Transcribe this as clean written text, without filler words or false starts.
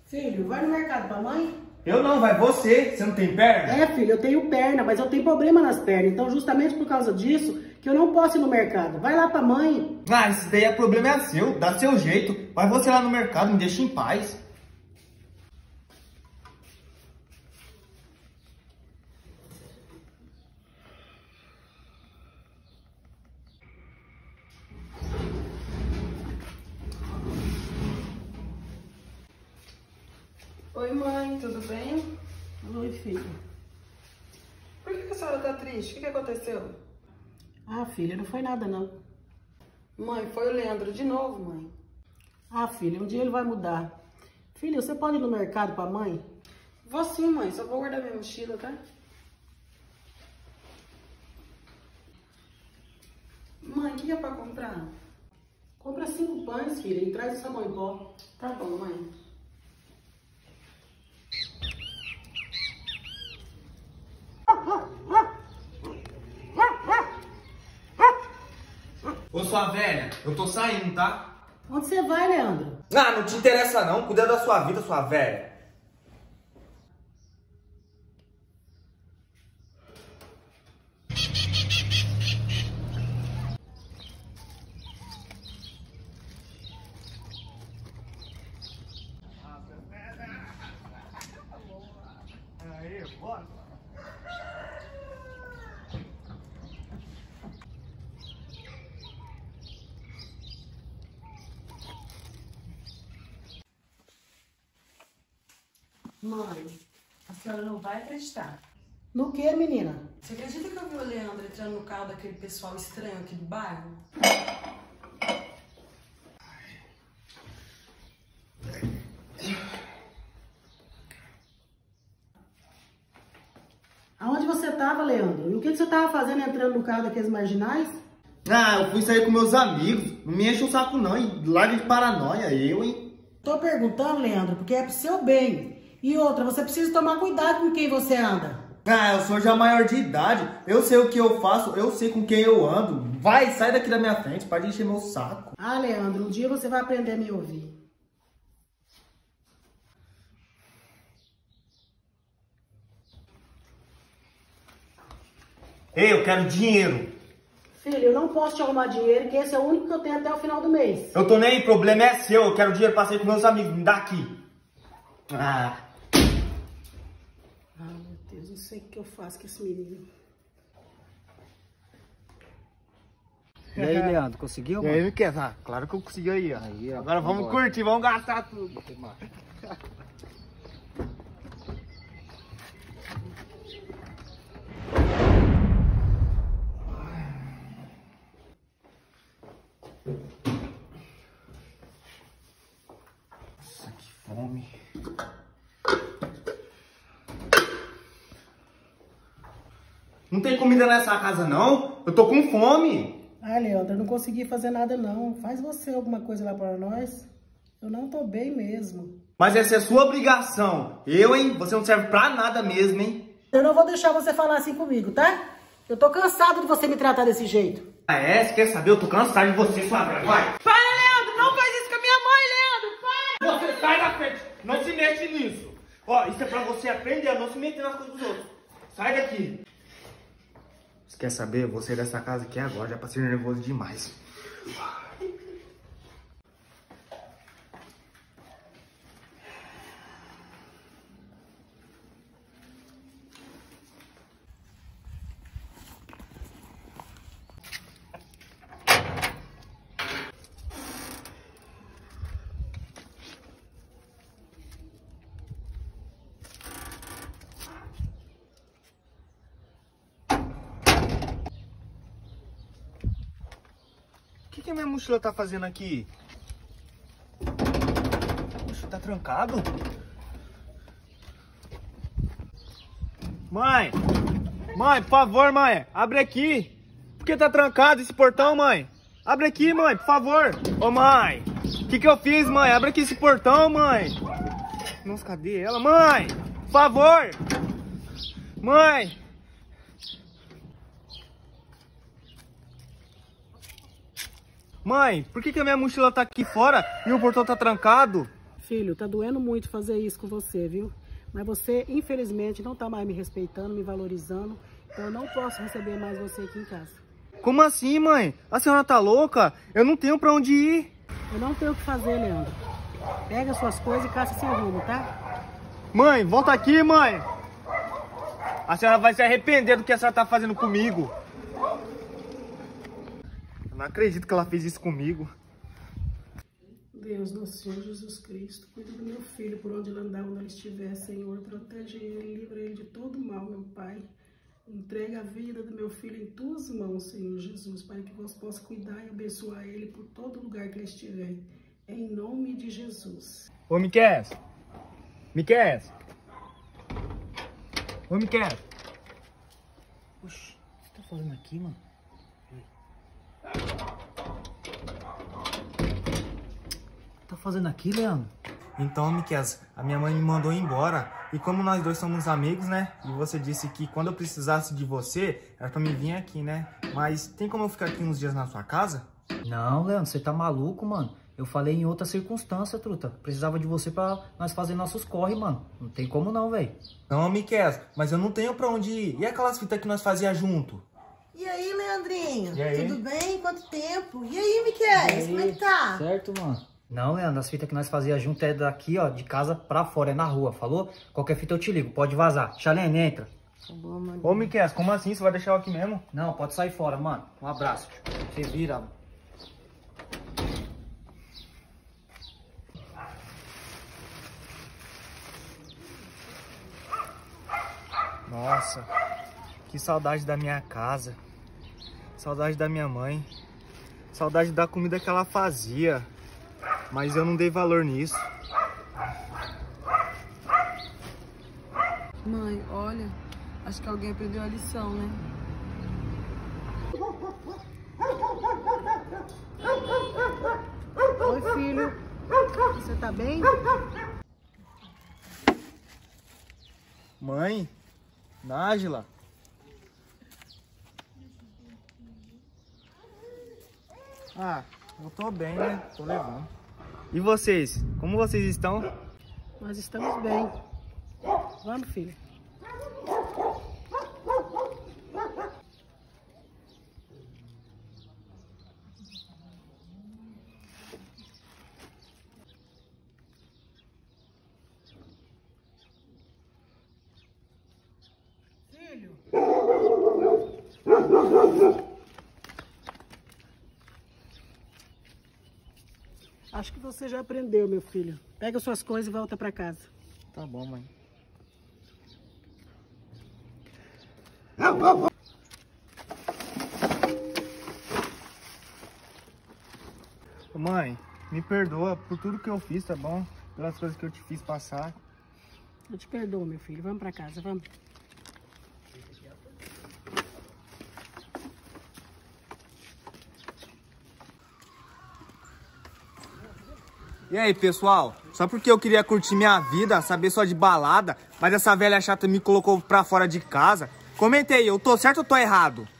Filho, vai no mercado pra mãe? Eu não, vai você. Você não tem perna? É, filho, eu tenho perna, mas eu tenho problema nas pernas. Então, justamente por causa disso, que eu não posso ir no mercado. Vai lá pra mãe. Ah, esse daí é problema seu. Dá seu jeito. Vai você lá no mercado, me deixa em paz. Oi, mãe, tudo bem? Oi, filho. Por que a senhora tá triste? O que aconteceu? Ah, filha, não foi nada, não. Mãe, foi o Leandro de novo, mãe. Ah, filha, um dia ele vai mudar. Filho, você pode ir no mercado pra mãe? Vou sim, mãe, só vou guardar minha mochila, tá? Mãe, o que é pra comprar? Compra 5 pães, filha, e traz o sabão em pó. Tá bom, mãe. Ô, sua velha, eu tô saindo, tá? Onde você vai, Leandro? Ah, não te interessa não. Cuida da sua vida, sua velha. Aí, bora. Mãe, a senhora não vai acreditar. No que, menina? Você acredita que eu vi o Leandro entrando no carro daquele pessoal estranho aqui do bairro? Aonde você tava, Leandro? E o que você tava fazendo entrando no carro daqueles marginais? Ah, eu fui sair com meus amigos. Não me enche o saco não, hein? Larga de paranoia, eu, hein? Tô perguntando, Leandro, porque é pro seu bem. E outra, você precisa tomar cuidado com quem você anda. Ah, eu sou já maior de idade. Eu sei o que eu faço, eu sei com quem eu ando. Vai, sai daqui da minha frente, para de encher meu saco. Ah, Leandro, um dia você vai aprender a me ouvir. Ei, eu quero dinheiro. Filho, eu não posso te arrumar dinheiro, que esse é o único que eu tenho até o final do mês. Eu tô nem aí, problema é seu. Eu quero dinheiro pra sair com meus amigos. Me dá aqui. Ah. Ah, meu Deus, não sei o que eu faço com esse menino. E aí, Leandro, conseguiu, E mano? aí, me quer? Ah, claro que eu consegui aí, ó. Aí, ó. Agora vamos Vambora. curtir, vamos gastar tudo. Nossa, que fome. Não tem comida nessa casa, não? Eu tô com fome. Ah, Leandro, eu não consegui fazer nada, não. Faz você alguma coisa lá pra nós. Eu não tô bem mesmo. Mas essa é sua obrigação. Eu, hein? Você não serve pra nada mesmo, hein? Eu não vou deixar você falar assim comigo, tá? Eu tô cansado de você me tratar desse jeito. Ah, é? Você quer saber? Eu tô cansado de você, sua velha. Vai! Para, Leandro! Não faz isso com a minha mãe, Leandro! Para! Você sai da frente! Não se mete nisso! Ó, isso é pra você aprender a não se meter nas coisas dos outros. Sai daqui! Você quer saber? Eu vou sair dessa casa aqui agora, já passei nervoso demais. O que a minha mochila tá fazendo aqui? Poxa, tá trancado? Mãe! Mãe, por favor, mãe! Abre aqui! Por que tá trancado esse portão, mãe? Abre aqui, mãe, por favor! Ô, mãe! O que eu fiz, mãe? Abre aqui esse portão, mãe! Nossa, cadê ela? Mãe! Por favor! Mãe! Mãe, por que a minha mochila tá aqui fora e o portão tá trancado? Filho, tá doendo muito fazer isso com você, viu? Mas você, infelizmente, não tá mais me respeitando, me valorizando. Então eu não posso receber mais você aqui em casa. Como assim, mãe? A senhora tá louca? Eu não tenho pra onde ir. Eu não tenho o que fazer, Leandro. Pega suas coisas e caça seu rumo, tá? Mãe, volta aqui, mãe. A senhora vai se arrepender do que a senhora tá fazendo comigo. Eu não acredito que ela fez isso comigo. Deus, nosso Senhor Jesus Cristo, cuida do meu filho por onde ele andar, onde ele estiver, Senhor. Protege ele, livra ele de todo mal, meu Pai. Entrega a vida do meu filho em tuas mãos, Senhor Jesus, para que você possa cuidar e abençoar ele por todo lugar que ele estiver. Em nome de Jesus. Ô, Miqueias. Miqueias. Ô, Miqueias. Oxi, o que você tá fazendo aqui, mano? Tá fazendo aqui, Leandro? Então, Miqueias, a minha mãe me mandou embora. E como nós dois somos amigos, né? E você disse que quando eu precisasse de você, era pra mim vir aqui, né? Mas tem como eu ficar aqui uns dias na sua casa? Não, Leandro, você tá maluco, mano. Eu falei em outra circunstância, truta. Precisava de você pra nós fazer nossos corre, mano. Não tem como não, velho. Não, Miqueias, mas eu não tenho pra onde ir. E aquelas fitas que nós fazia junto? E aí, Leandrinho? E aí? Tudo bem? Quanto tempo? E aí, Miqueias? Como é que tá? Certo, mano? Não, Leandro, as fitas que nós fazia junto é daqui, ó, de casa pra fora, é na rua, falou? Qualquer fita eu te ligo, pode vazar. Xalene, entra. Tá bom, mano. Ô, Miqueias, como assim? Você vai deixar eu aqui mesmo? Não, pode sair fora, mano. Um abraço. Você vira, mano. Nossa, que saudade da minha casa. Saudade da minha mãe. Saudade da comida que ela fazia. Mas eu não dei valor nisso. Mãe, olha, acho que alguém aprendeu a lição, né? Oi, filho. Você tá bem? Mãe? Nájila? Ah, eu tô bem, né? Tô levando. E vocês? Como vocês estão? Nós estamos bem. Vamos, filho. Filho. Acho que você já aprendeu, meu filho. Pega suas coisas e volta pra casa. Tá bom, mãe. Mãe, me perdoa por tudo que eu fiz, tá bom? Pelas coisas que eu te fiz passar. Eu te perdoo, meu filho. Vamos pra casa, vamos. E aí, pessoal? Só porque eu queria curtir minha vida, saber só de balada, mas essa velha chata me colocou pra fora de casa. Comenta aí, eu tô certo ou tô errado?